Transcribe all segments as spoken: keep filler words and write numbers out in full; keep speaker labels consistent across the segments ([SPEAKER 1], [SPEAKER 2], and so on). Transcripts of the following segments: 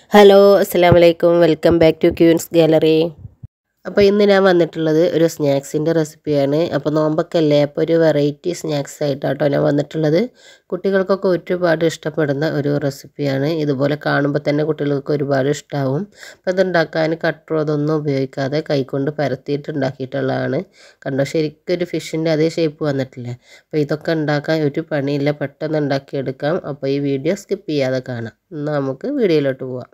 [SPEAKER 1] Hello അസ്സലാമു അലൈക്കും welcome back to Queens Gallery. അപ്പോൾ ഇന്ന് ഞാൻ വന്നിട്ടുള്ളത് ഒരു സ്നാക്സിൻ്റെ റെസിപ്പിയാണ്. അപ്പോൾ നോമ്പൊക്കെ അല്ലേ, അപ്പോൾ ഒരു വെറൈറ്റി സ്നാക്സ് ആയിട്ടാട്ടോ ഞാൻ വന്നിട്ടുള്ളത്. കുട്ടികൾക്കൊക്കെ ഒരുപാട് ഇഷ്ടപ്പെടുന്ന ഒരു റെസിപ്പിയാണ്. ഇതുപോലെ കാണുമ്പോൾ തന്നെ കുട്ടികൾക്ക് ഒരുപാട് ഇഷ്ടമാവും. അപ്പോൾ ഇതുണ്ടാക്കാൻ കട്ടറോ അതൊന്നും ഉപയോഗിക്കാതെ കൈകൊണ്ട് പരത്തിയിട്ട് ഉണ്ടാക്കിയിട്ടുള്ളതാണ്. കണ്ടോ, ശരിക്കും ഒരു ഫിഷിൻ്റെ അതേ ഷേപ്പ് വന്നിട്ടില്ലേ. അപ്പോൾ ഇതൊക്കെ ഉണ്ടാക്കാൻ ഒരു പണിയില്ല, പെട്ടെന്ന് ഉണ്ടാക്കിയെടുക്കാം. അപ്പോൾ ഈ വീഡിയോ സ്കിപ്പ് ചെയ്യാതെ കാണാം. എന്നാൽ നമുക്ക് വീഡിയോയിലോട്ട് പോവാം.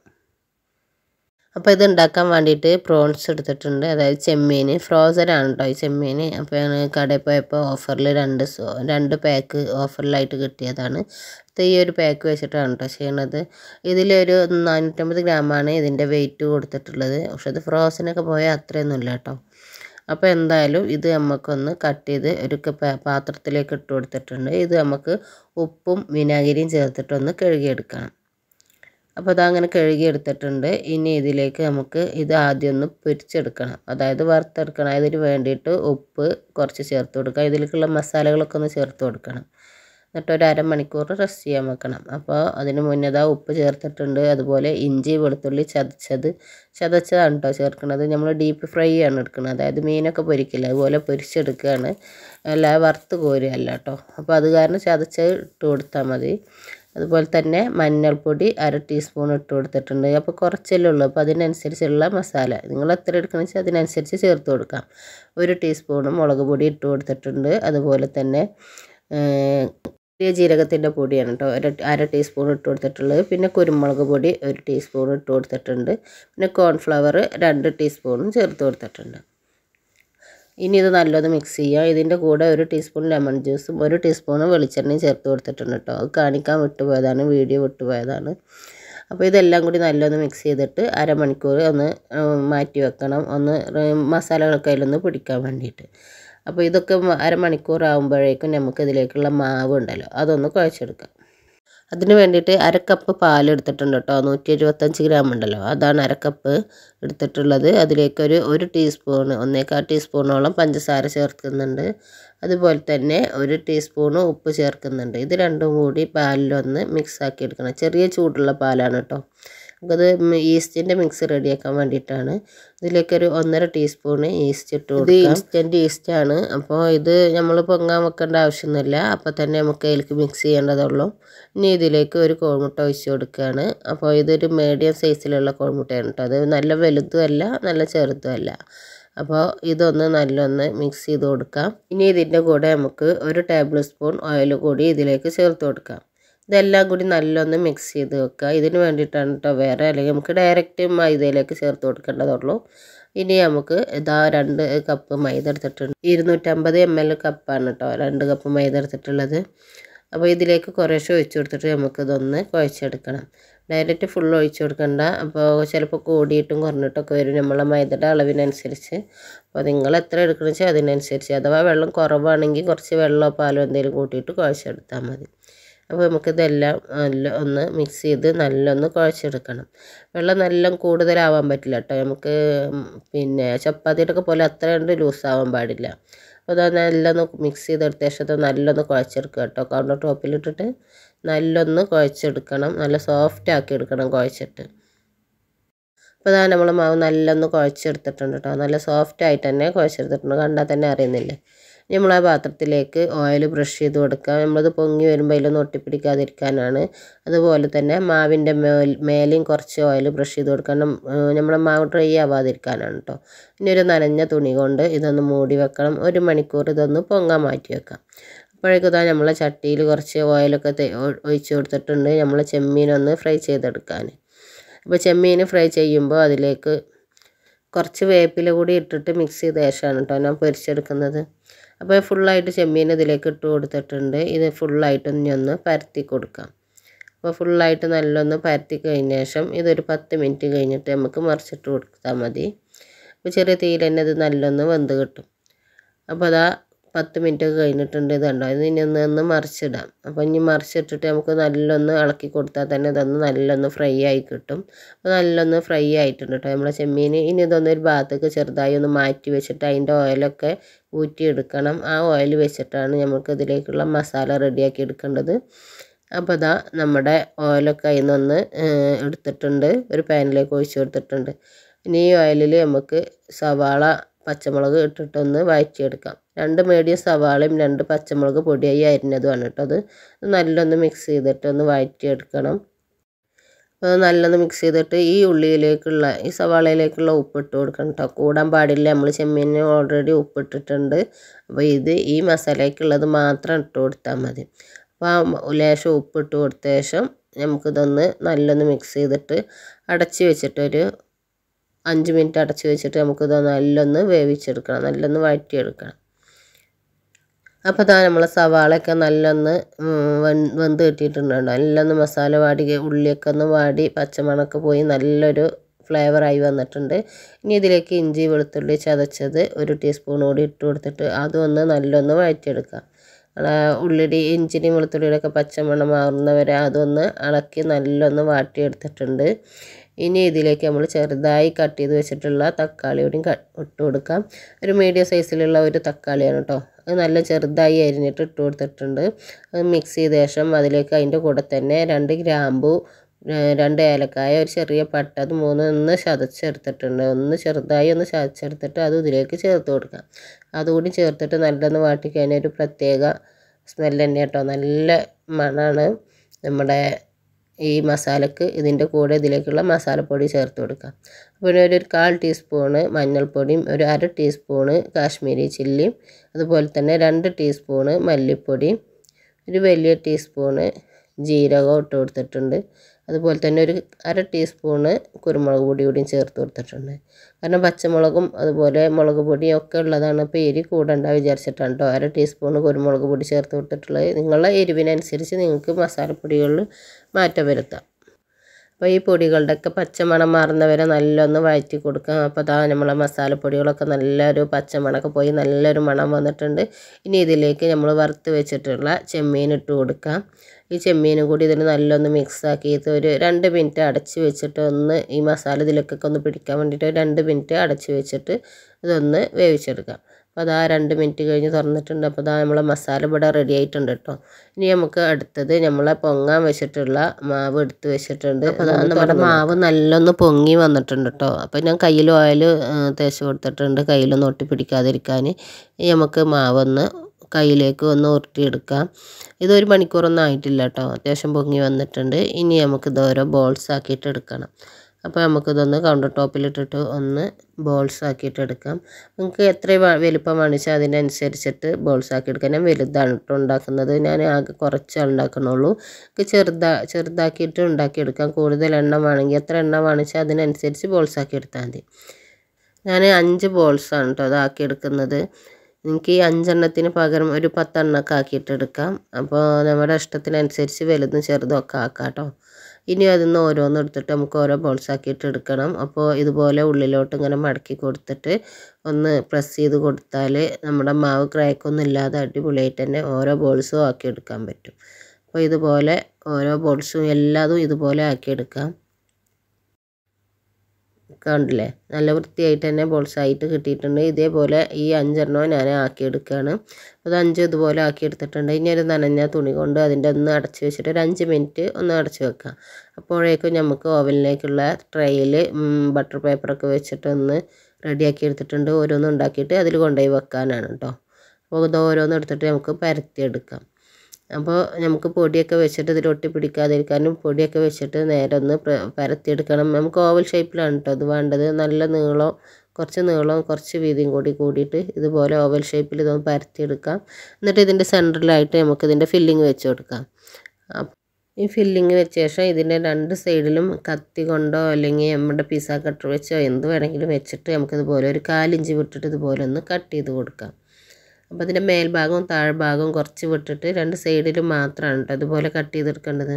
[SPEAKER 1] അപ്പോൾ ഇത് ഉണ്ടാക്കാൻ വേണ്ടിയിട്ട് പ്രോൺസ് എടുത്തിട്ടുണ്ട്, അതായത് ചെമ്മീൻ ഫ്രോസൺ ആണ് കേട്ടോ ഈ ചെമ്മീൻ. അപ്പോൾ ഞാൻ കടയിൽ പോയപ്പോൾ ഓഫറിൽ രണ്ട് രണ്ട് പാക്ക് ഓഫറിലായിട്ട് കിട്ടിയതാണ്. അപ്പോൾ ഈ ഒരു പാക്ക് വെച്ചിട്ടാണ് കേട്ടോ ചെയ്യണത്. ഇതിലൊരു നാനൂറ്റമ്പത് ഗ്രാമാണ് ഇതിൻ്റെ വെയിറ്റ് കൊടുത്തിട്ടുള്ളത്. പക്ഷെ ഇത് ഫ്രോസനൊക്കെ പോയാൽ അത്രയൊന്നുമില്ല കേട്ടോ. അപ്പോൾ എന്തായാലും ഇത് നമുക്കൊന്ന് കട്ട് ചെയ്ത് ഒരു പാത്രത്തിലേക്ക് ഇട്ട് കൊടുത്തിട്ടുണ്ട്. ഇത് നമുക്ക് ഉപ്പും വിനാഗിരിയും ചേർത്തിട്ടൊന്ന് കഴുകിയെടുക്കണം. അപ്പോൾ അതങ്ങനെ കഴുകിയെടുത്തിട്ടുണ്ട്. ഇനി ഇതിലേക്ക് നമുക്ക് ഇത് ആദ്യം ഒന്ന് പൊരിച്ചെടുക്കണം, അതായത് വറുത്തെടുക്കണം. അതിന് വേണ്ടിയിട്ട് ഉപ്പ് കുറച്ച് ചേർത്ത് കൊടുക്കുക, ഇതിലേക്കുള്ള മസാലകളൊക്കെ ഒന്ന് ചേർത്ത് കൊടുക്കണം. എന്നിട്ട് ഒരു അരമണിക്കൂർ റെസ്റ്റ് ചെയ്യാൻ വെക്കണം. അപ്പോൾ അതിന് മുന്നേ ഉപ്പ് ചേർത്തിട്ടുണ്ട്. അതുപോലെ ഇഞ്ചി വെളുത്തുള്ളി ചതച്ചത് ചതച്ചതാണ് കേട്ടോ ചേർക്കുന്നത്. നമ്മൾ ഡീപ്പ് ഫ്രൈ ആണ് എടുക്കുന്നത്, അതായത് മീനൊക്കെ പൊരിക്കില്ല അതുപോലെ പൊരിച്ചെടുക്കുകയാണ്, അല്ല വറുത്ത് കോരുകയല്ല കേട്ടോ. അപ്പോൾ അത് കാരണം ചതച്ച് ഇട്ട് കൊടുത്താൽ മതി. അതുപോലെ തന്നെ മഞ്ഞൾപ്പൊടി അര ടീസ്പൂൺ ഇട്ട് കൊടുത്തിട്ടുണ്ട്. അപ്പോൾ കുറച്ചല്ലേ ഉള്ളൂ, അപ്പോൾ അതിനനുസരിച്ചുള്ള മസാല നിങ്ങൾ എത്ര എടുക്കണമെന്ന് വെച്ചാൽ അതിനനുസരിച്ച് ചേർത്ത് കൊടുക്കാം. ഒരു ടീസ്പൂണ് മുളക് പൊടി ഇട്ട് കൊടുത്തിട്ടുണ്ട്. അതുപോലെ തന്നെ ചെറിയ ജീരകത്തിൻ്റെ പൊടിയാണ് കേട്ടോ ഒരു അര ടീസ്പൂൺ ഇട്ട് കൊടുത്തിട്ടുള്ളത്. പിന്നെ കുരുമുളക് പൊടി ഒരു ടീസ്പൂൺ ഇട്ട് കൊടുത്തിട്ടുണ്ട്. പിന്നെ കോൺഫ്ലവർ രണ്ട് ടീസ്പൂണും ചേർത്ത് കൊടുത്തിട്ടുണ്ട്. ഇനി ഇത് നല്ലത് മിക്സ് ചെയ്യുക. ഇതിൻ്റെ കൂടെ ഒരു ടീസ്പൂൺ ലെമൺ ജ്യൂസും ഒരു ടീസ്പൂൺ വെളിച്ചെണ്ണയും ചേർത്ത് കൊടുത്തിട്ടുണ്ട് കേട്ടോ. അത് കാണിക്കാൻ വിട്ടുപോയതാണ്, വീഡിയോ വിട്ടുപോയതാണ്. അപ്പോൾ ഇതെല്ലാം കൂടി നല്ലൊന്ന് മിക്സ് ചെയ്തിട്ട് അരമണിക്കൂർ ഒന്ന് മാറ്റി വെക്കണം, ഒന്ന് മസാലകളൊക്കെ അതിലൊന്ന് പിടിക്കാൻ വേണ്ടിയിട്ട്. അപ്പോൾ ഇതൊക്കെ അരമണിക്കൂർ ആകുമ്പോഴേക്കും നമുക്ക് ഇതിലേക്കുള്ള മാവ് ഉണ്ടല്ലോ അതൊന്ന് കുഴച്ചെടുക്കാം. അതിന് വേണ്ടിയിട്ട് അരക്കപ്പ് പാലെടുത്തിട്ടുണ്ട് കേട്ടോ. നൂറ്റി എഴുപത്തഞ്ച് ഗ്രാം ഉണ്ടല്ലോ, അതാണ് അരക്കപ്പ് എടുത്തിട്ടുള്ളത്. അതിലേക്കൊരു ഒരു ടീസ്പൂണ് ഒന്നേക്കാൽ ടീസ്പൂണോളം പഞ്ചസാര ചേർക്കുന്നുണ്ട്. അതുപോലെ തന്നെ ഒരു ടീസ്പൂണ് ഉപ്പ് ചേർക്കുന്നുണ്ട്. ഇത് രണ്ടും കൂടി പാലിലൊന്ന് മിക്സ് ആക്കി എടുക്കണം. ചെറിയ ചൂടുള്ള പാലാണ് കേട്ടോ. നമുക്കത് ഈസ്റ്റിൻ്റെ മിക്സ് റെഡിയാക്കാൻ വേണ്ടിയിട്ടാണ്. ഇതിലേക്കൊരു ഒന്നര ടീസ്പൂണ് ഈസ്റ്റ് ഇട്ട് കൊടുക്കുക. ഇത് ഇൻസ്റ്റൻറ്റ് ഈസ്റ്റാണ്. അപ്പോൾ ഇത് നമ്മൾ പൊങ്ങാൻ വെക്കേണ്ട ആവശ്യമൊന്നുമില്ല, അപ്പോൾ തന്നെ നമുക്ക് അതിലേക്ക് മിക്സ് ചെയ്യേണ്ടതുള്ളൂ. ഇനി ഇതിലേക്ക് ഒരു കോഴിമുട്ട ഒഴിച്ച് കൊടുക്കുകയാണ്. അപ്പോൾ ഇതൊരു മീഡിയം സൈസിലുള്ള കോഴിമുട്ടയാണ് കേട്ടോ. അത് നല്ല വലുതും അല്ല നല്ല ചെറുതും അല്ല. അപ്പോൾ ഇതൊന്ന് നല്ലൊന്ന് മിക്സ് ചെയ്ത് കൊടുക്കാം. ഇനി ഇതിൻ്റെ കൂടെ നമുക്ക് ഒരു ടേബിൾ സ്പൂൺ ഓയിൽ കൂടി ഇതിലേക്ക് ചേർത്ത് കൊടുക്കാം. ഇതെല്ലാം കൂടി നല്ലൊന്ന് മിക്സ് ചെയ്ത് വെക്കുക. ഇതിന് വേണ്ടിയിട്ടാണ് കേട്ടോ, വേറെ അല്ലെങ്കിൽ നമുക്ക് ഡയറക്റ്റ് മൈദയിലേക്ക് ചേർത്ത് കൊടുക്കേണ്ടതുള്ളൂ. ഇനി നമുക്ക് ഇതാ രണ്ട് കപ്പ് മൈദ എടുത്തിട്ടുണ്ട്. ഇരുന്നൂറ്റമ്പത് എം എൽ കപ്പാണ് കേട്ടോ രണ്ട് കപ്പ് മൈദ എടുത്തിട്ടുള്ളത്. അപ്പോൾ ഇതിലേക്ക് കുറേശ്ശെ ഒഴിച്ച് കൊടുത്തിട്ട് നമുക്കിതൊന്ന് കുഴച്ചെടുക്കണം. ഡയറക്റ്റ് ഫുൾ ഒഴിച്ച് കൊടുക്കണ്ട, അപ്പോൾ ചിലപ്പോൾ കൂടിയിട്ടും കുറഞ്ഞിട്ടൊക്കെ വരും നമ്മളെ മൈദയുടെ അളവിനനുസരിച്ച്. അപ്പോൾ നിങ്ങൾ എത്ര എടുക്കണമെന്ന് വെച്ചാൽ അതിനനുസരിച്ച്, അഥവാ വെള്ളം കുറവാണെങ്കിൽ കുറച്ച് വെള്ളമോ പാലോ എന്തെങ്കിലും കൂട്ടിയിട്ട് കുഴച്ചെടുത്താൽ മതി. അപ്പോൾ നമുക്കിതെല്ലാം നല്ല ഒന്ന് മിക്സ് ചെയ്ത് നല്ലൊന്ന് കുഴച്ചെടുക്കണം. വെള്ളം നല്ല കൂടുതലാവാൻ പറ്റില്ല കേട്ടോ. നമുക്ക് പിന്നെ ചപ്പാത്തിയുടെ ഒക്കെ പോലെ അത്ര കണ്ട് ലൂസാവാൻ പാടില്ല. അപ്പോൾ അത് നല്ലൊന്ന് മിക്സ് ചെയ്തെടുത്ത ശേഷം നല്ലൊന്ന് കുഴച്ചെടുക്കുക കേട്ടോ. കൗണ്ടർ ടോപ്പിലിട്ടിട്ട് നല്ലൊന്ന് കുഴച്ചെടുക്കണം, നല്ല സോഫ്റ്റ് ആക്കി എടുക്കണം കുഴച്ചിട്ട്. അപ്പോൾ അതാ നമ്മൾ മാവ് നല്ലൊന്ന് കുഴച്ചെടുത്തിട്ടുണ്ട് കേട്ടോ. നല്ല സോഫ്റ്റ് ആയിട്ട് തന്നെ കുഴച്ചെടുത്തിട്ടുണ്ട്, കണ്ടാൽ തന്നെ അറിയുന്നില്ലേ. നമ്മൾ ആ പാത്രത്തിലേക്ക് ഓയിൽ ബ്രഷ് ചെയ്ത് കൊടുക്കുക. നമ്മളത് പൊങ്ങി വരുമ്പോൾ അതിലൊന്നും ഒട്ടിപ്പിടിക്കാതിരിക്കാനാണ്. അതുപോലെ തന്നെ മാവിൻ്റെ മേൽ മേലെയും കുറച്ച് ഓയിൽ ബ്രഷ് ചെയ്ത് കൊടുക്കണം, നമ്മളെ മാവ് ഡ്രൈ ആവാതിരിക്കാനാണ് കേട്ടോ. ഇനി ഒരു നനഞ്ഞ തുണി കൊണ്ട് ഇതൊന്ന് മൂടി വെക്കണം. ഒരു മണിക്കൂർ ഇതൊന്ന് പൊങ്ങാൻ മാറ്റി വെക്കാം. അപ്പോഴേക്കും ഇതാ നമ്മളെ ചട്ടിയിൽ കുറച്ച് ഓയിലൊക്കെ ഒഴിച്ച് കൊടുത്തിട്ടുണ്ട്, നമ്മൾ ചെമ്മീനൊന്ന് ഫ്രൈ ചെയ്തെടുക്കാൻ. അപ്പോൾ ചെമ്മീൻ ഫ്രൈ ചെയ്യുമ്പോൾ അതിലേക്ക് കുറച്ച് വേപ്പില കൂടി ഇട്ടിട്ട് മിക്സ് ചെയ്ത ശേഷമാണ് കേട്ടോ ഞാൻ പൊരിച്ചെടുക്കുന്നത്. അപ്പോൾ ഫുള്ളായിട്ട് ചെമ്മീൻ ഇതിലേക്ക് ഇട്ട് കൊടുത്തിട്ടുണ്ട്. ഇത് ഫുള്ളായിട്ട് ഇനി ഒന്ന് പരത്തി കൊടുക്കാം. അപ്പോൾ ഫുള്ളായിട്ട് നല്ലൊന്ന് പരത്തി കഴിഞ്ഞ ശേഷം ഇതൊരു പത്ത് മിനിറ്റ് കഴിഞ്ഞിട്ട് നമുക്ക് മറിച്ചിട്ട് കൊടുത്താൽ മതി. അപ്പോൾ ചെറിയ തീയിൽ തന്നെ ഇത് നല്ലൊന്ന് വെന്ത് കിട്ടും. അപ്പോൾ അതാ പത്ത് മിനിറ്റ് ഒക്കെ കഴിഞ്ഞിട്ടുണ്ട്. ഇത് കണ്ടോ, ഇത് ഇനി ഒന്ന് ഒന്ന് മറിച്ചിടാം. അപ്പോൾ ഇനി മറിച്ചിട്ടിട്ട് നമുക്ക് നല്ലൊന്ന് ഇളക്കി കൊടുത്താൽ തന്നെ ഇതൊന്ന് നല്ലൊന്ന് ഫ്രൈ ആയി കിട്ടും. അപ്പോൾ നല്ലൊന്ന് ഫ്രൈ ആയിട്ടുണ്ട് കേട്ടോ നമ്മളെ ചെമ്മീൻ. ഇനി ഇതൊന്ന് ഒരു ഭാഗത്തേക്ക് ചെറുതായി ഒന്ന് മാറ്റി വെച്ചിട്ട് അതിൻ്റെ ഓയിലൊക്കെ ഊറ്റിയെടുക്കണം. ആ ഓയിൽ വെച്ചിട്ടാണ് നമുക്ക് ഇതിലേക്കുള്ള മസാല റെഡിയാക്കി എടുക്കേണ്ടത്. അപ്പോൾ ഇതാ നമ്മുടെ ഓയിലൊക്കെ അതിൽ നിന്നൊന്ന് എടുത്തിട്ടുണ്ട്, ഒരു പാനിലേക്ക് ഒഴിച്ച് കൊടുത്തിട്ടുണ്ട്. ഇനി ഈ ഓയിലിൽ നമുക്ക് സവാള പച്ചമുളക് ഇട്ടിട്ടൊന്ന് വഴറ്റിയെടുക്കാം. രണ്ട് മീഡിയം സവാളയും രണ്ട് പച്ചമുളക് പൊടിയായി അരിഞ്ഞതുമാണ് കേട്ടോ. അത് നല്ലൊന്ന് മിക്സ് ചെയ്തിട്ട് ഒന്ന് വഴറ്റിയെടുക്കണം. അത് നല്ലൊന്ന് മിക്സ് ചെയ്തിട്ട് ഈ ഉള്ളിയിലേക്കുള്ള ഈ സവാളയിലേക്കുള്ള ഉപ്പ് ഇട്ട് കൊടുക്കണം കേട്ടോ. കൂടാൻ പാടില്ല, നമ്മൾ ചെമ്മീന് ഓൾറെഡി ഉപ്പിട്ടിട്ടുണ്ട്. അപ്പോൾ ഇത് ഈ മസാലയ്ക്കുള്ളത് മാത്രം ഇട്ട് കൊടുത്താൽ മതി. അപ്പോൾ ലേശം ഉപ്പിട്ട് കൊടുത്ത ശേഷം നമുക്കിതൊന്ന് നല്ലൊന്ന് മിക്സ് ചെയ്തിട്ട് അടച്ച് വെച്ചിട്ടൊരു അഞ്ച് മിനിറ്റ് അടച്ച് വെച്ചിട്ട് നമുക്കിത് നല്ലൊന്ന് വേവിച്ചെടുക്കണം, നല്ലൊന്ന് വഴറ്റിയെടുക്കണം. അപ്പോൾ ഇതാ നമ്മൾ സവാളയൊക്കെ നല്ലൊന്ന് വെന്ത് കിട്ടിയിട്ടുണ്ട്. നല്ലൊന്ന് മസാല വാടി ഉള്ളിയൊക്കെ ഒന്ന് വാടി പച്ചമണമൊക്കെ പോയി നല്ലൊരു ഫ്ലേവറായി വന്നിട്ടുണ്ട്. ഇനി ഇതിലേക്ക് ഇഞ്ചി വെളുത്തുള്ളി ചതച്ചത് ഒരു ടീസ്പൂൺ കൂടി ഇട്ട് കൊടുത്തിട്ട് അതും ഒന്ന് നല്ലൊന്ന് വഴറ്റിയെടുക്കാം. ഉള്ളിയുടെ ഇഞ്ചിയും വെളുത്തുള്ളിയുടെയൊക്കെ പച്ചമണം മാറുന്നവരെ അതൊന്ന് ഇളക്കി നല്ലൊന്ന് വാട്ടിയെടുത്തിട്ടുണ്ട്. ഇനി ഇതിലേക്ക് നമ്മൾ ചെറുതായി കട്ട് ചെയ്ത് വെച്ചിട്ടുള്ള തക്കാളി കൂടി ഇട്ട് കൊടുക്കാം. ഒരു മീഡിയം സൈസിലുള്ള ഒരു തക്കാളിയാണ് കേട്ടോ. അത് നല്ല ചെറുതായി അരിഞ്ഞിട്ട് ഇട്ട് കൊടുത്തിട്ടുണ്ട്. അത് മിക്സ് ചെയ്ത ശേഷം അതിലേക്ക് അതിൻ്റെ കൂടെ തന്നെ രണ്ട് ഗ്രാമ്പു, രണ്ട് ഏലക്കായ, ഒരു ചെറിയ പട്ട, അത് മൂന്ന് ഒന്ന് ചതച്ചെടുത്തിട്ടുണ്ട്. ഒന്ന് ചെറുതായി ഒന്ന് ചതച്ചെടുത്തിട്ട് അത് ഇതിലേക്ക് ചേർത്ത് കൊടുക്കാം. അതുകൂടി ചേർത്തിട്ട് നല്ലൊന്ന് വാട്ടിക്കഴിഞ്ഞാൽ ഒരു പ്രത്യേക സ്മെല്ല് തന്നെ കേട്ടോ. നല്ല മണമാണ് നമ്മുടെ ഈ മസാലക്ക്. ഇതിൻ്റെ കൂടെ ഇതിലേക്കുള്ള മസാലപ്പൊടി ചേർത്ത് കൊടുക്കാം. പിന്നെ ഒരു കാൽ ടീസ്പൂണ് മഞ്ഞൾപ്പൊടിയും ഒരു അര ടീസ്പൂണ് കാശ്മീരി ചില്ലിയും അതുപോലെ തന്നെ രണ്ട് ടീസ്പൂണ് മല്ലിപ്പൊടിയും ഒരു വലിയ ടീസ്പൂണ് ജീരകം ഇട്ട് കൊടുത്തിട്ടുണ്ട്. അതുപോലെ തന്നെ ഒരു അര ടീസ്പൂണ് കുരുമുളക് പൊടി കൂടിയും ചേർത്ത് കൊടുത്തിട്ടുണ്ട്. കാരണം പച്ചമുളകും അതുപോലെ മുളക് പൊടിയും ഒക്കെ ഉള്ളതാണ്. അപ്പോൾ എരി കൂടണ്ട വിചാരിച്ചിട്ടാണ് കേട്ടോ അര ടീസ്പൂണ് കുരുമുളക് പൊടി ചേർത്ത് കൊടുത്തിട്ടുള്ളത്. നിങ്ങളുടെ എരിവിനനുസരിച്ച് നിങ്ങൾക്ക് മസാലപ്പൊടികളിൽ മാറ്റം വരുത്താം. അപ്പോൾ ഈ പൊടികളുടെയൊക്കെ പച്ചമണം മാറുന്നവരെ നല്ലൊന്ന് വഴറ്റി കൊടുക്കാം. അപ്പോൾ അതാ നമ്മളെ മസാലപ്പൊടികളൊക്കെ നല്ലൊരു പച്ചമണമൊക്കെ പോയി നല്ലൊരു മണം വന്നിട്ടുണ്ട്. ഇനി ഇതിലേക്ക് നമ്മൾ വറുത്ത് വെച്ചിട്ടുള്ള ചെമ്മീൻ ഇട്ട് കൊടുക്കാം. ഈ ചെമ്മീനും കൂടി ഇതിൽ നല്ലൊന്ന് മിക്സ് ആക്കിയിട്ട് ഒരു രണ്ട് മിനിറ്റ് അടച്ച് വെച്ചിട്ട് ഒന്ന് ഈ മസാല ഇതിലേക്കൊക്കെ ഒന്ന് പിടിക്കാൻ വേണ്ടിയിട്ട് രണ്ട് മിനിറ്റ് അടച്ച് വെച്ചിട്ട് ഇതൊന്ന് വേവിച്ചെടുക്കാം. അപ്പോൾ അതാ രണ്ട് മിനിറ്റ് കഴിഞ്ഞ് തുറന്നിട്ടുണ്ട്. അപ്പോൾ അതാ നമ്മളെ മസാല ഇവിടെ റെഡി ആയിട്ടുണ്ട് കേട്ടോ. ഇനി നമുക്ക് അടുത്തത് നമ്മളെ പൊങ്ങാൻ വെച്ചിട്ടുള്ള മാവ് എടുത്ത് വെച്ചിട്ടുണ്ട്. അപ്പോൾ അതാ നമ്മുടെ മാവ് നല്ലൊന്ന് പൊങ്ങി വന്നിട്ടുണ്ട് കേട്ടോ. അപ്പോൾ ഞാൻ കയ്യിൽ ഓയിൽ തേച്ച് കൊടുത്തിട്ടുണ്ട് കയ്യിലൊന്ന് ഒട്ടിപ്പിടിക്കാതിരിക്കാൻ. ഇനി നമുക്ക് മാവൊന്ന് കയ്യിലേക്ക് ഒന്ന് ഉരുട്ടിയെടുക്കാം. ഇതൊരു മണിക്കൂറൊന്നും ആയിട്ടില്ല കേട്ടോ, അത്യാവശ്യം പൊങ്ങി വന്നിട്ടുണ്ട്. ഇനി നമുക്കിത് ഓരോ ബോൾസ് ആക്കിയിട്ട് എടുക്കണം. അപ്പോൾ നമുക്കിതൊന്ന് കൗണ്ടർ ടോപ്പിലിട്ടിട്ട് ഒന്ന് ബോൾസ് ആക്കിയിട്ട് എടുക്കാം. നിങ്ങൾക്ക് എത്ര വലുപ്പം വേണിച്ചാൽ അതിനനുസരിച്ചിട്ട് ബോൾസ് ആക്കി എടുക്കാം. ഞാൻ വലുതാണ് കേട്ടോ ഉണ്ടാക്കുന്നത്, ഞാൻ ആകെ കുറച്ച് ഉണ്ടാക്കണുള്ളൂ. ചെറുതാ ചെറുതാക്കിയിട്ട് ഉണ്ടാക്കിയെടുക്കാം. കൂടുതൽ എണ്ണം വേണമെങ്കിൽ എത്ര എണ്ണം വേണിച്ചാൽ അതിനനുസരിച്ച് ബോൾസ് ആക്കി എടുത്താൽ മതി. ഞാൻ അഞ്ച് ബോൾസാണ് കേട്ടോ അതാക്കിയെടുക്കുന്നത്. എനിക്ക് ഈ അഞ്ചെണ്ണത്തിന് പകരം ഒരു പത്തെണ്ണമൊക്കെ ആക്കിയിട്ട് എടുക്കാം. അപ്പോൾ നമ്മുടെ ഇഷ്ടത്തിനനുസരിച്ച് വലുതും ചെറുതും ഒക്കെ ആക്കാം കേട്ടോ. ഇനി അതിൽ നിന്ന് ഓരോന്നും എടുത്തിട്ട് നമുക്ക് ഓരോ ബോൾസ് ആക്കിയിട്ട് എടുക്കണം. അപ്പോൾ ഇതുപോലെ ഉള്ളിലോട്ട് ഇങ്ങനെ മടക്കി കൊടുത്തിട്ട് ഒന്ന് പ്രസ് ചെയ്ത് കൊടുത്താൽ നമ്മുടെ മാവ് ക്രാക്കൊന്നും ഇല്ലാതെ അടിപൊളിയായിട്ട് തന്നെ ഓരോ ബോൾസും ആക്കിയെടുക്കാൻ പറ്റും. അപ്പോൾ ഇതുപോലെ ഓരോ ബോൾസും എല്ലാതും ഇതുപോലെ ആക്കിയെടുക്കാം. കണ്ടില്ലേ, നല്ല വൃത്തിയായിട്ട് തന്നെ ബോൾസായിട്ട് കിട്ടിയിട്ടുണ്ട്. ഇതേപോലെ ഈ അഞ്ചെണ്ണവും ഞാൻ ആക്കിയെടുക്കുകയാണ്. അത് അഞ്ച് ഇതുപോലെ ആക്കിയെടുത്തിട്ടുണ്ട്. ഇനി ഒരു നനഞ്ഞ തുണി കൊണ്ട് അതിൻ്റെ ഒന്ന് അടച്ച് വെച്ചിട്ട് ഒരു അഞ്ച് മിനിറ്റ് ഒന്ന് അടച്ച് വെക്കാം. അപ്പോഴേക്കും നമുക്ക് ഓവനിലേക്കുള്ള ട്രേയിൽ ബട്ടർ പേപ്പറൊക്കെ വെച്ചിട്ട് ഒന്ന് റെഡിയാക്കി എടുത്തിട്ടുണ്ട്. ഓരോന്നും ഉണ്ടാക്കിയിട്ട് അതിൽ കൊണ്ടുപോയി വെക്കാനാണ് കേട്ടോ. അപ്പോൾ ഇത് ഓരോന്നും എടുത്തിട്ട് നമുക്ക് പരത്തിയെടുക്കാം. അപ്പോൾ നമുക്ക് പൊടിയൊക്കെ വെച്ചിട്ട് ഇതിൽ ഒട്ടി പിടിക്കാതിരിക്കാനും പൊടിയൊക്കെ വെച്ചിട്ട് നേരെ ഒന്ന് പരത്തിയെടുക്കണം. നമുക്ക് ഓവൽ ഷേപ്പിലാണ് കേട്ടോ ഇത് വേണ്ടത്. നല്ല നീളം, കുറച്ച് നീളം കുറച്ച് വീതിയും കൂടി കൂടിയിട്ട് ഇതുപോലെ ഓവൽ ഷേപ്പിൽ ഇതൊന്ന് പരത്തിയെടുക്കാം. എന്നിട്ട് ഇതിൻ്റെ സെൻറ്ററിലായിട്ട് നമുക്ക് ഇതിൻ്റെ ഫില്ലിങ് വെച്ച് കൊടുക്കാം. ഈ ഫില്ലിങ് വെച്ച ശേഷം ഇതിൻ്റെ രണ്ട് സൈഡിലും കത്തി കൊണ്ടോ അല്ലെങ്കിൽ നമ്മുടെ പിസ്സ കട്ടർ വെച്ചോ എന്ത് വേണമെങ്കിലും വെച്ചിട്ട് നമുക്കിതുപോലെ ഒരു കാലിഞ്ച് വിട്ടിട്ട് ഇതുപോലെ ഒന്ന് കട്ട് ചെയ്ത് കൊടുക്കാം. അപ്പോൾ അതിൻ്റെ മേൽഭാഗവും താഴ്ഭാഗവും കുറച്ച് വിട്ടിട്ട് രണ്ട് സൈഡിലും മാത്രമാണ് കേട്ടോ അതുപോലെ കട്ട് ചെയ്തെടുക്കേണ്ടത്.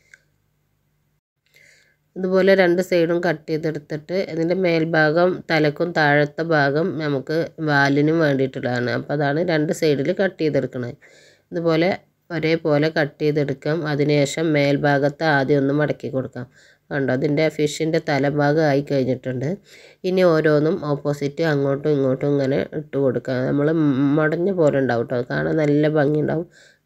[SPEAKER 1] ഇതുപോലെ രണ്ട് സൈഡും കട്ട് ചെയ്തെടുത്തിട്ട് ഇതിൻ്റെ മേൽഭാഗം തലക്കും താഴത്തെ ഭാഗം നമുക്ക് വാലിനും വേണ്ടിയിട്ടുള്ളതാണ്. അപ്പോൾ അതാണ് രണ്ട് സൈഡിൽ കട്ട് ചെയ്തെടുക്കുന്നത്. ഇതുപോലെ ഒരേപോലെ കട്ട് ചെയ്തെടുക്കാം. അതിനുശേഷം മേൽഭാഗത്ത് ആദ്യം ഒന്ന് മടക്കി കൊടുക്കാം. കണ്ടോ, അതിൻ്റെ ഫിഷിൻ്റെ തലഭാഗം ആയി കഴിഞ്ഞിട്ടുണ്ട്. ഇനി ഓരോന്നും ഓപ്പോസിറ്റ് അങ്ങോട്ടും ഇങ്ങോട്ടും ഇങ്ങനെ ഇട്ട് കൊടുക്കാം. നമ്മൾ മടഞ്ഞ പോലെ ഉണ്ടാവും കേട്ടോ, കാണാൻ നല്ല ഭംഗി ഉണ്ടാവും.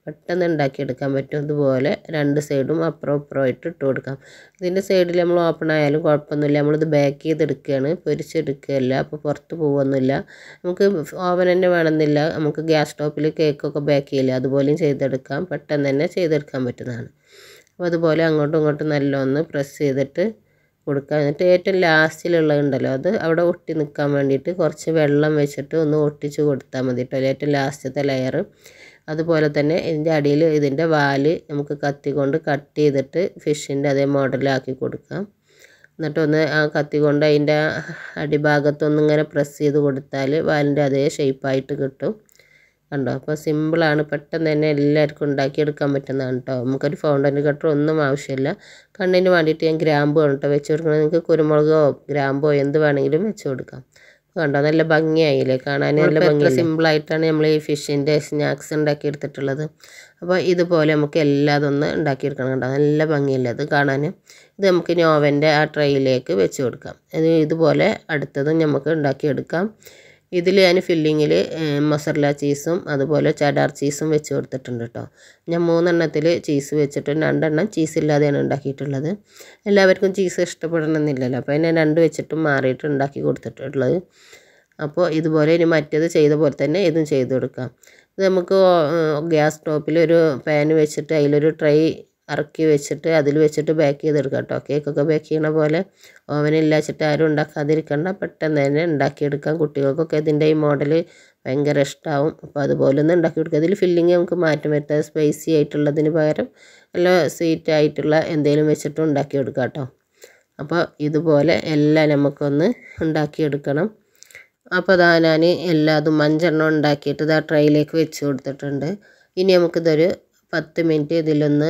[SPEAKER 1] പെട്ടെന്ന് ഉണ്ടാക്കിയെടുക്കാൻ പറ്റും. ഇതുപോലെ രണ്ട് സൈഡും അപ്പുറം ഇപ്പുറമായിട്ട് ഇട്ട് കൊടുക്കാം. ഇതിൻ്റെ സൈഡിൽ നമ്മൾ ഓപ്പൺ ആയാലും കുഴപ്പമൊന്നുമില്ല. നമ്മളിത് ബേക്ക് ചെയ്തെടുക്കുകയാണ്, പൊരിച്ചെടുക്കുകയല്ല. അപ്പോൾ പുറത്ത് പോകുമൊന്നുമില്ല. നമുക്ക് ഓവൻ തന്നെ വേണമെന്നില്ല. നമുക്ക് ഗ്യാസ് സ്റ്റോപ്പിൽ കേക്കൊക്കെ ബേക്ക് ചെയ്യില്ല, അതുപോലെയും ചെയ്തെടുക്കാം. പെട്ടെന്ന് തന്നെ ചെയ്തെടുക്കാൻ പറ്റുന്നതാണ്. അപ്പോൾ അതുപോലെ അങ്ങോട്ടും ഇങ്ങോട്ടും നല്ലൊന്ന് പ്രസ് ചെയ്തിട്ട് കൊടുക്കുക. എന്നിട്ട് ഏറ്റവും ലാസ്റ്റിലുള്ളതുണ്ടല്ലോ അത് അവിടെ ഒട്ടി നിൽക്കാൻ വേണ്ടിയിട്ട് കുറച്ച് വെള്ളം വെച്ചിട്ട് ഒന്ന് ഒട്ടിച്ച് കൊടുത്താൽ മതി കേട്ടോ, ഏറ്റവും ലാസ്റ്റത്തെ ലെയർ. അതുപോലെ തന്നെ ഇതിൻ്റെ അടിയിൽ ഇതിൻ്റെ വാല് നമുക്ക് കത്തി കൊണ്ട് കട്ട് ചെയ്തിട്ട് ഫിഷിൻ്റെ അതേ മോഡലാക്കി കൊടുക്കാം. എന്നിട്ടൊന്ന് ആ കത്തി കൊണ്ട് അതിൻ്റെ അടിഭാഗത്തൊന്നിങ്ങനെ പ്രസ് ചെയ്ത് കൊടുത്താൽ വാലിൻ്റെ അതേ ഷേപ്പായിട്ട് കിട്ടും. കണ്ടോ? അപ്പോൾ സിമ്പിളാണ്, പെട്ടെന്ന് തന്നെ എല്ലാവർക്കും ഉണ്ടാക്കിയെടുക്കാൻ പറ്റുന്നതാണ് കേട്ടോ. നമുക്കൊരു ഫൗണ്ടൻ കട്ടർ ഒന്നും ആവശ്യമില്ല. കണ്ണിന് വേണ്ടിയിട്ട് ഞാൻ ഗ്രാമ്പോ കേട്ടോ വെച്ച് കൊടുക്കണം. നിങ്ങൾക്ക് കുരുമുളകോ ഗ്രാമ്പോ എന്ത് വേണമെങ്കിലും വെച്ച് കൊടുക്കാം. കണ്ടോ? നല്ല ഭംഗിയായില്ലേ കാണാൻ? നല്ല ഭംഗി. സിമ്പിളായിട്ടാണ് നമ്മൾ ഈ ഫിഷിൻ്റെ സ്നാക്സ് ഉണ്ടാക്കി എടുത്തിട്ടുള്ളത്. അപ്പോൾ ഇതുപോലെ നമുക്ക് എല്ലാതൊന്ന് ഉണ്ടാക്കിയെടുക്കണം. കണ്ടോ? നല്ല ഭംഗിയില്ല അത് കാണാൻ. ഇത് നമുക്ക് ഇനി ഓവൻ്റെ ആ ട്രേയിലേക്ക് വെച്ച് കൊടുക്കാം. ഇത് ഇതുപോലെ അടുത്തതും നമുക്ക് ഉണ്ടാക്കിയെടുക്കാം. ഇതിൽ ഞാൻ ഫില്ലിങ്ങിൽ മൊസറല്ല ചീസും അതുപോലെ ചാഡാർ ചീസും വെച്ച് കൊടുത്തിട്ടുണ്ട് കേട്ടോ. ഞാൻ മൂന്നെണ്ണത്തിൽ ചീസ് വെച്ചിട്ട് രണ്ടെണ്ണം ചീസ് ഇല്ലാതെയാണ് ഉണ്ടാക്കിയിട്ടുള്ളത്. എല്ലാവർക്കും ചീസ് ഇഷ്ടപ്പെടണമെന്നില്ലല്ലോ, അപ്പോൾ ഞാൻ രണ്ട് വെച്ചിട്ടും മാറിയിട്ട് ഉണ്ടാക്കി കൊടുത്തിട്ടുള്ളത്. അപ്പോൾ ഇതുപോലെ ഇനി മറ്റേത് ചെയ്ത പോലെ തന്നെ ഇതും ചെയ്ത് കൊടുക്കാം. ഇത് നമുക്ക് ഗ്യാസ് സ്റ്റോപ്പിൽ ഒരു പാൻ വെച്ചിട്ട് അതിലൊരു ട്രേ ഇറക്കി വെച്ചിട്ട് അതിൽ വെച്ചിട്ട് ബേക്ക് ചെയ്തെടുക്കാം കേട്ടോ. കേക്കൊക്കെ ബേക്ക് ചെയ്യണ പോലെ ഓവനില്ല വെച്ചിട്ട് ആരും ഉണ്ടാക്കാതിരിക്കണ്ട, പെട്ടെന്ന് തന്നെ ഉണ്ടാക്കിയെടുക്കാം. കുട്ടികൾക്കൊക്കെ ഇതിൻ്റെ ഈ മോഡൽ ഭയങ്കര ഇഷ്ടമാവും. അപ്പോൾ അതുപോലെ ഒന്ന് ഉണ്ടാക്കി കൊടുക്കുക. ഇതിൽ ഫില്ലിങ് നമുക്ക് മാറ്റം വരുത്താം. സ്പൈസി ആയിട്ടുള്ളതിന് പകരം നല്ല സ്വീറ്റ് ആയിട്ടുള്ള എന്തെങ്കിലും വെച്ചിട്ട് ഉണ്ടാക്കിയെടുക്കാം കേട്ടോ. അപ്പോൾ ഇതുപോലെ എല്ലാം നമുക്കൊന്ന് ഉണ്ടാക്കിയെടുക്കണം. അപ്പോൾ അതാ ഞാൻ എല്ലാതും അഞ്ചെണ്ണം ഉണ്ടാക്കിയിട്ട് ഇതാ ട്രേയിലേക്ക് വെച്ച് കൊടുത്തിട്ടുണ്ട്. ഇനി നമുക്കിതൊരു പത്ത് മിനിറ്റ് ഇതിലൊന്ന്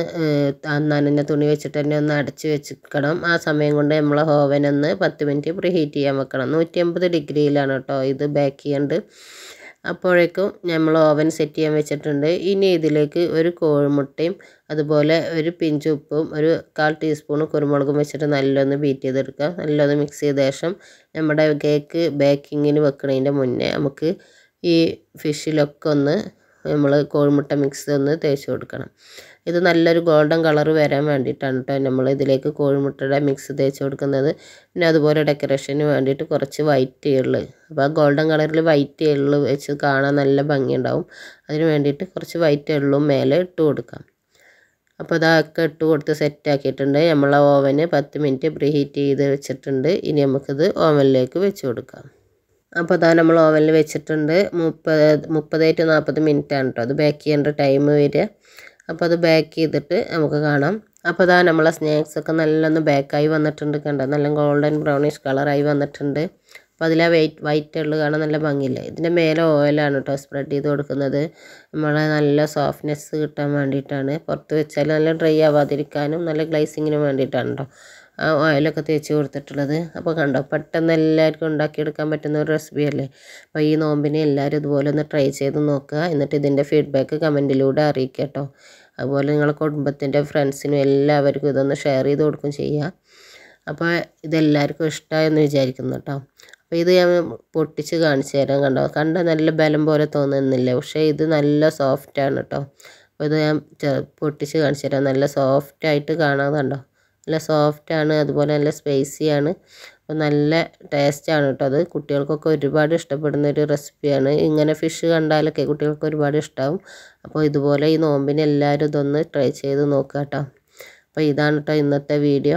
[SPEAKER 1] നനഞ്ഞ തുണി വെച്ചിട്ട് തന്നെ ഒന്ന് അടച്ച് വെച്ചിരിക്കണം. ആ സമയം കൊണ്ട് നമ്മൾ ഓവനൊന്ന് പത്ത് മിനിറ്റ് പ്രീ ഹീറ്റ് ചെയ്യാൻ വെക്കണം. നൂറ്റി അമ്പത് ഡിഗ്രിയിലാണ് കേട്ടോ ഇത് ബേക്ക് ചെയ്യേണ്ടത്. അപ്പോഴേക്കും നമ്മൾ ഓവൻ സെറ്റ് ചെയ്യാൻ വെച്ചിട്ടുണ്ട്. ഇനി ഇതിലേക്ക് ഒരു കോഴിമുട്ടയും അതുപോലെ ഒരു പിഞ്ച് ഉപ്പും ഒരു കാൽ ടീസ്പൂൺ കുരുമുളകും വെച്ചിട്ട് നല്ലൊന്ന് ബീറ്റ് ചെയ്തെടുക്കുക. നല്ലൊന്ന് മിക്സ് ചെയ്ത ശേഷം നമ്മുടെ കേക്ക് ബേക്കിങ്ങിന് വെക്കുന്നതിൻ്റെ മുന്നേ നമുക്ക് ഈ ഫിഷിലൊക്കെ ഒന്ന് നമ്മൾ കോഴിമുട്ട മിക്സ് ഒന്ന് തേച്ച് കൊടുക്കണം. ഇത് നല്ലൊരു ഗോൾഡൻ കളർ വരാൻ വേണ്ടിയിട്ടാണ് കേട്ടോ നമ്മൾ ഇതിലേക്ക് കോഴിമുട്ടയുടെ മിക്സ് തേച്ച് കൊടുക്കുന്നത്. പിന്നെ അതുപോലെ ഡെക്കറേഷന് വേണ്ടിയിട്ട് കുറച്ച് വൈറ്റ് എള്ള്, അപ്പോൾ ആ ഗോൾഡൻ കളറിൽ വൈറ്റ് എള്ള് വെച്ച് കാണാൻ നല്ല ഭംഗിയുണ്ടാവും. അതിന് വേണ്ടിയിട്ട് കുറച്ച് വൈറ്റ് എള്ളും മേലെ ഇട്ട് കൊടുക്കാം. അപ്പോൾ അതൊക്കെ ഇട്ട് കൊടുത്ത് സെറ്റാക്കിയിട്ടുണ്ട്. നമ്മൾ ഓവന് പത്ത് മിനിറ്റ് പ്രീ ഹീറ്റ് ചെയ്ത് വെച്ചിട്ടുണ്ട്. ഇനി നമുക്കിത് ഓവനിലേക്ക് വെച്ച് കൊടുക്കാം. അപ്പോൾ അതാ നമ്മൾ ഓവനിൽ വെച്ചിട്ടുണ്ട്. മുപ്പത് മുപ്പത് ടു നാൽപ്പത് മിനിറ്റ് ആണ് കേട്ടോ അത് ബേക്ക് ചെയ്യേണ്ട ടൈം വരിക. അപ്പോൾ അത് ബേക്ക് ചെയ്തിട്ട് നമുക്ക് കാണാം. അപ്പോൾ അതാ നമ്മളെ സ്നാക്സൊക്കെ നല്ലൊന്ന് ബേക്കായി വന്നിട്ടുണ്ട്. കണ്ടോ? നല്ല ഗോൾഡൻ ബ്രൗണിഷ് കളറായി വന്നിട്ടുണ്ട്. അപ്പോൾ അതിൽ ആ വൈറ്റ് വൈറ്റ് എള്ള് കാണാൻ നല്ല ഭംഗിയില്ല. ഇതിൻ്റെ മേലെ ഓയിലാണ് കേട്ടോ സ്പ്രെഡ് ചെയ്ത് കൊടുക്കുന്നത്. നമ്മളെ നല്ല സോഫ്റ്റ്നെസ് കിട്ടാൻ വേണ്ടിയിട്ടാണ്. പുറത്ത് വെച്ചാൽ നല്ല ഡ്രൈ ആവാതിരിക്കാനും നല്ല ഗ്ലേസിങ്ങിനും വേണ്ടിയിട്ടാണ് കേട്ടോ ആ ഓയിലൊക്കെ തേച്ച് കൊടുത്തിട്ടുള്ളത്. അപ്പോൾ കണ്ടോ? പെട്ടെന്ന് എല്ലാവർക്കും ഉണ്ടാക്കിയെടുക്കാൻ പറ്റുന്ന ഒരു റെസിപ്പി അല്ലേ. അപ്പോൾ ഈ നോമ്പിനെ എല്ലാവരും ഇതുപോലെ ഒന്ന് ട്രൈ ചെയ്ത് നോക്കുക. എന്നിട്ട് ഇതിൻ്റെ ഫീഡ്ബാക്ക് കമൻറ്റിലൂടെ അറിയിക്കുക കേട്ടോ. അതുപോലെ നിങ്ങളുടെ കുടുംബത്തിൻ്റെ ഫ്രണ്ട്സിനും എല്ലാവർക്കും ഇതൊന്ന് ഷെയർ ചെയ്ത് കൊടുക്കും ചെയ്യുക. അപ്പോൾ ഇതെല്ലാവർക്കും ഇഷ്ടമായെന്ന് വിചാരിക്കുന്നു കേട്ടോ. അപ്പോൾ ഇത് ഞാൻ പൊട്ടിച്ച് കാണിച്ചു തരാം. കണ്ടോ? കണ്ട നല്ല ബലം പോലെ തോന്നുന്നില്ല, പക്ഷേ ഇത് നല്ല സോഫ്റ്റാണ് കേട്ടോ. അപ്പോൾ ഇത് ഞാൻ പൊട്ടിച്ച് കാണിച്ചു തരാം. നല്ല സോഫ്റ്റായിട്ട് കാണാൻ കണ്ടോ? നല്ല സോഫ്റ്റാണ്, അതുപോലെ നല്ല സ്പൈസിയാണ്. അപ്പോൾ നല്ല ടേസ്റ്റാണ് കേട്ടോ. അത് കുട്ടികൾക്കൊക്കെ ഒരുപാട് ഇഷ്ടപ്പെടുന്ന ഒരു റെസിപ്പിയാണ്. ഇങ്ങനെ ഫിഷ് കണ്ടാലൊക്കെ കുട്ടികൾക്ക് ഒരുപാട് ഇഷ്ടമാവും. അപ്പോൾ ഇതുപോലെ ഈ നോമ്പിന് എല്ലാവരും ഇതൊന്ന് ട്രൈ ചെയ്ത് നോക്കുക കേട്ടോ. അപ്പോൾ ഇതാണ് കേട്ടോ ഇന്നത്തെ വീഡിയോ.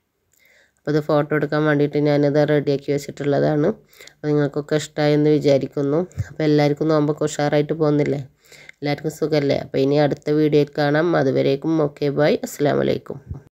[SPEAKER 1] അപ്പോൾ ഇത് ഫോട്ടോ എടുക്കാൻ വേണ്ടിയിട്ട് ഞാനിത് റെഡിയാക്കി വെച്ചിട്ടുള്ളതാണ്. അപ്പോൾ നിങ്ങൾക്കൊക്കെ ഇഷ്ടമായെന്ന് വിചാരിക്കുന്നു. അപ്പോൾ എല്ലാവർക്കും നോമ്പൊക്കെ ഉഷാറായിട്ട് പോകുന്നില്ലേ? എല്ലാവർക്കും സുഖമല്ലേ? അപ്പോൾ ഇനി അടുത്ത വീഡിയോയിൽ കാണാം. അതുവരേക്കും ഓക്കെ ബൈ. അസ്സലാമു അലൈക്കും.